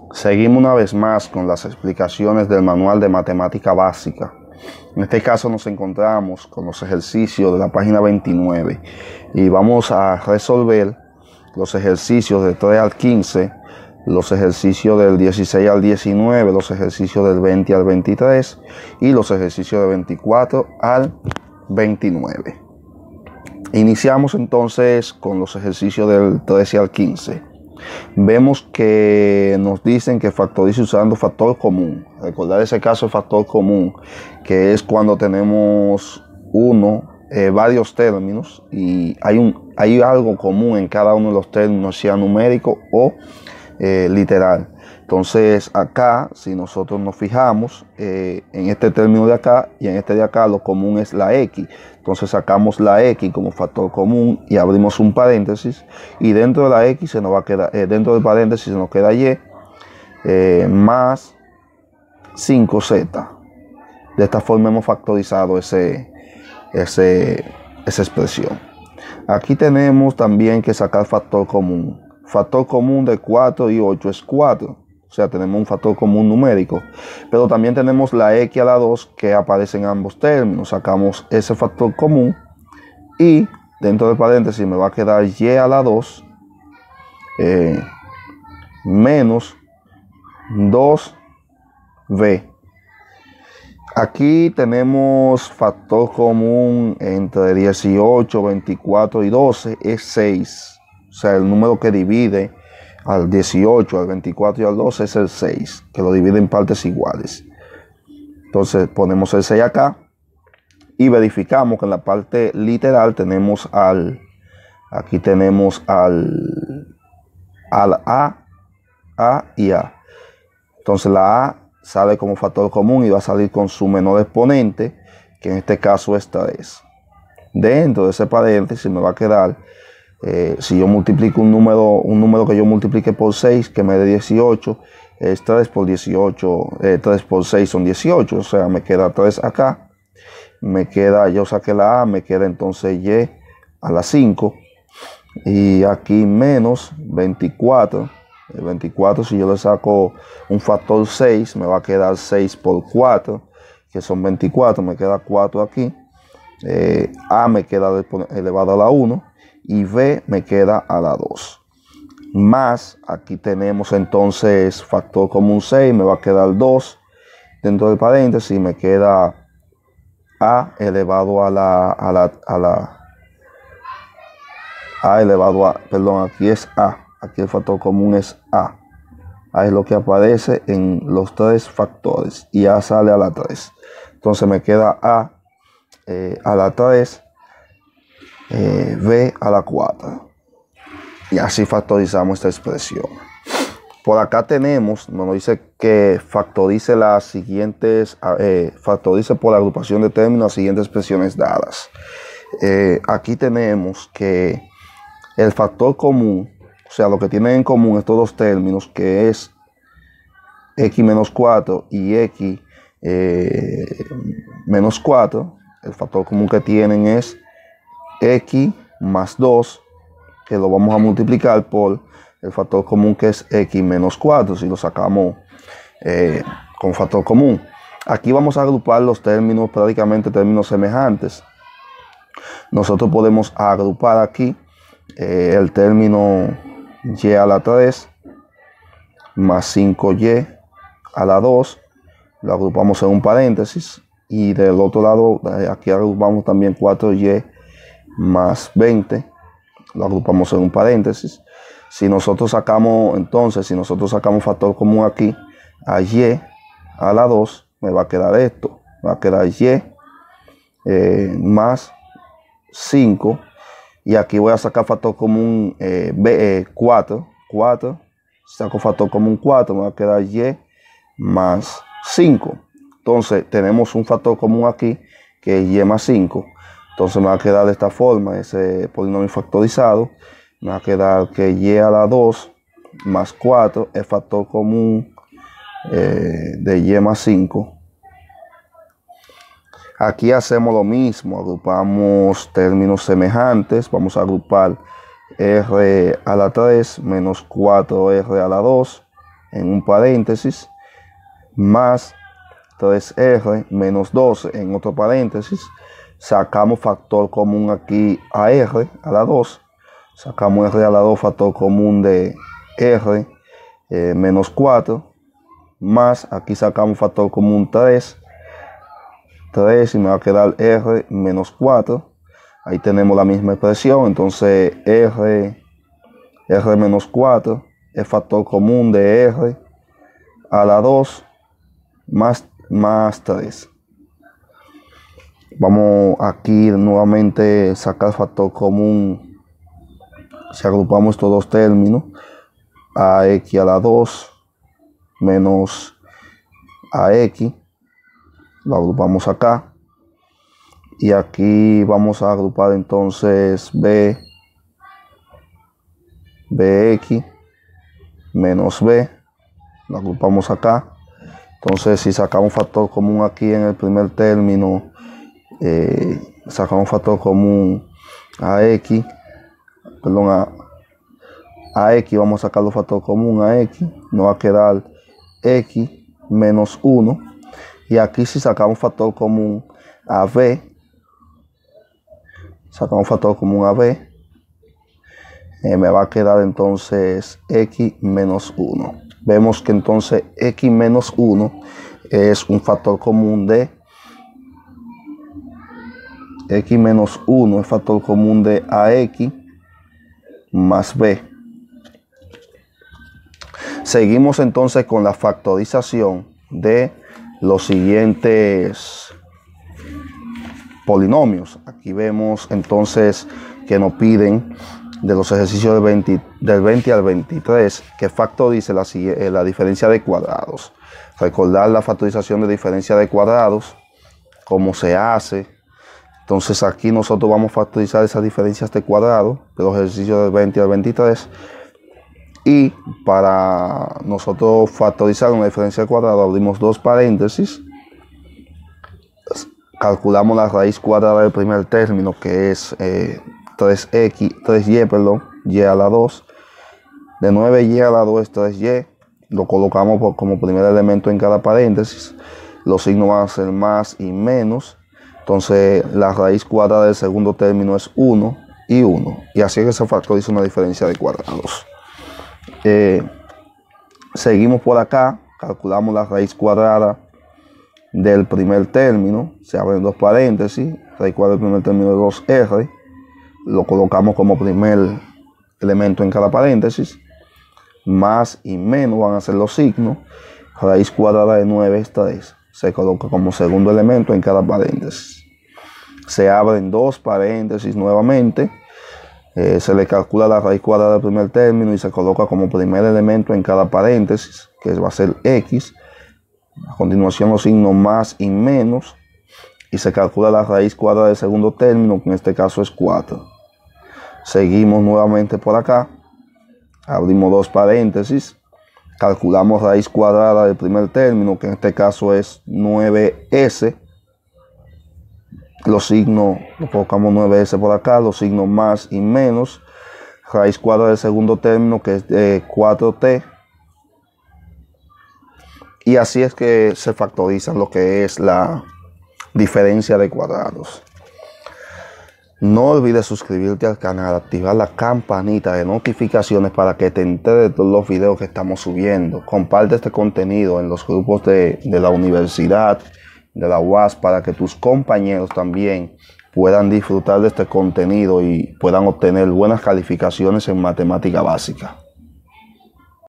Seguimos una vez más con las explicaciones del manual de matemática básica. En este caso nos encontramos con los ejercicios de la página 29 y vamos a resolver los ejercicios del 3 al 15, los ejercicios del 16 al 19, los ejercicios del 20 al 23 y los ejercicios del 24 al 29. Iniciamos entonces con los ejercicios del 13 al 15. Vemos que nos dicen que factorice usando factor común. Recordar ese caso de factor común, que es cuando tenemos varios términos y hay algo común en cada uno de los términos, sea numérico o literal. Entonces acá, si nosotros nos fijamos en este término de acá y en este de acá, lo común es la X. Entonces sacamos la X como factor común y abrimos un paréntesis, y dentro de la X se nos va a quedar, dentro del paréntesis se nos queda Y más 5Z. De esta forma hemos factorizado esa expresión. Aquí tenemos también que sacar factor común. Factor común de 4 y 8 es 4. O sea, tenemos un factor común numérico, pero también tenemos la X a la 2 que aparece en ambos términos. Sacamos ese factor común y dentro del paréntesis me va a quedar Y a la 2 menos 2B. Aquí tenemos factor común entre 18, 24 y 12 es 6. O sea, el número que divide al 18, al 24 y al 12 es el 6, que lo divide en partes iguales. Entonces ponemos el 6 acá y verificamos que en la parte literal tenemos aquí tenemos al A y A. Entonces la A sale como factor común y va a salir con su menor exponente, que en este caso es 3. Dentro de ese paréntesis me va a quedar, si yo multiplico un número que yo multiplique por 6, que me dé 18, es 3 por 18, 3 por 6 son 18, o sea, me queda 3 acá, yo saqué la A, me queda entonces Y a la 5, y aquí menos 24, el 24 si yo le saco un factor 6, me va a quedar 6 por 4, que son 24, me queda 4 aquí, A me queda elevado a la 1, y B me queda a la 2. Más, aquí tenemos entonces factor común 6, me va a quedar 2. Dentro del paréntesis me queda A elevado aquí es A. Aquí el factor común es A. A es lo que aparece en los tres factores y A sale a la 3. Entonces me queda A la 3. B a la 4, y así factorizamos esta expresión. Por acá tenemos, nos dice que factorice las siguientes, factorice por la agrupación de términos las siguientes expresiones dadas. Aquí tenemos que el factor común, o sea, lo que tienen en común estos dos términos, que es X menos 4 y X menos 4, el factor común que tienen es X más 2, que lo vamos a multiplicar por el factor común que es X menos 4, si lo sacamos con factor común. Aquí vamos a agrupar los términos, prácticamente términos semejantes. Nosotros podemos agrupar aquí el término Y a la 3 más 5Y a la 2, lo agrupamos en un paréntesis, y del otro lado aquí agrupamos también 4Y más 20, lo agrupamos en un paréntesis. Si nosotros sacamos factor común aquí, a Y a la 2, me va a quedar esto, me va a quedar Y más 5, y aquí voy a sacar factor común 4, saco factor común 4, me va a quedar Y más 5. Entonces tenemos un factor común aquí que es Y más 5. Entonces me va a quedar de esta forma ese polinomio factorizado. Me va a quedar que Y a la 2 más 4 es factor común de Y más 5. Aquí hacemos lo mismo, agrupamos términos semejantes. Vamos a agrupar R a la 3 menos 4R a la 2 en un paréntesis más 3R menos 12 en otro paréntesis. Sacamos factor común aquí a R a la 2. Sacamos R a la 2, factor común de R menos 4. Más, aquí sacamos factor común 3 y me va a quedar R menos 4. Ahí tenemos la misma expresión. Entonces R menos 4 es factor común de R a la 2 más 3. Vamos aquí nuevamente a sacar factor común. Si agrupamos estos dos términos, AX a la 2 menos AX, lo agrupamos acá. Y aquí vamos a agrupar entonces BX menos B, lo agrupamos acá. Entonces si sacamos factor común aquí en el primer término, sacamos factor común a X, a X, vamos a sacar los factor común a X, nos va a quedar X menos 1. Y aquí si sacamos factor común a B, sacamos factor común a B, me va a quedar entonces X menos 1. Vemos que entonces X menos 1 es un factor común de X menos 1 es factor común de AX más B. Seguimos entonces con la factorización de los siguientes polinomios. Aquí vemos entonces que nos piden de los ejercicios del 20 al 23 que factorice la diferencia de cuadrados. Recordar la factorización de diferencia de cuadrados, cómo se hace. Entonces aquí nosotros vamos a factorizar esas diferencias de cuadrados de los ejercicios del 20 al 23. Y para nosotros factorizar una diferencia de cuadrado, abrimos dos paréntesis, calculamos la raíz cuadrada del primer término, que es 3y, y a la 2. De 9y a la 2 es 3y. Lo colocamos como primer elemento en cada paréntesis. Los signos van a ser más y menos. Entonces la raíz cuadrada del segundo término es 1 y 1. Y así es que se factoriza una diferencia de cuadrados. Seguimos por acá. Calculamos la raíz cuadrada del primer término. Se abren dos paréntesis. Raíz cuadrada del primer término de 2r. Lo colocamos como primer elemento en cada paréntesis. Más y menos van a ser los signos. Raíz cuadrada de 9 es 3. Se coloca como segundo elemento en cada paréntesis. Se abren dos paréntesis nuevamente. Se le calcula la raíz cuadrada del primer término y se coloca como primer elemento en cada paréntesis, que va a ser x. A continuación los signos más y menos. Y se calcula la raíz cuadrada del segundo término, que en este caso es 4. Seguimos nuevamente por acá. Abrimos dos paréntesis. Calculamos raíz cuadrada del primer término, que en este caso es 9s. Los signos, lo colocamos 9s por acá, los signos más y menos. Raíz cuadrada del segundo término, que es de 4t. Y así es que se factoriza lo que es la diferencia de cuadrados. No olvides suscribirte al canal, activar la campanita de notificaciones para que te enteres de todos los videos que estamos subiendo. Comparte este contenido en los grupos de la universidad, de la UAS, para que tus compañeros también puedan disfrutar de este contenido y puedan obtener buenas calificaciones en matemática básica.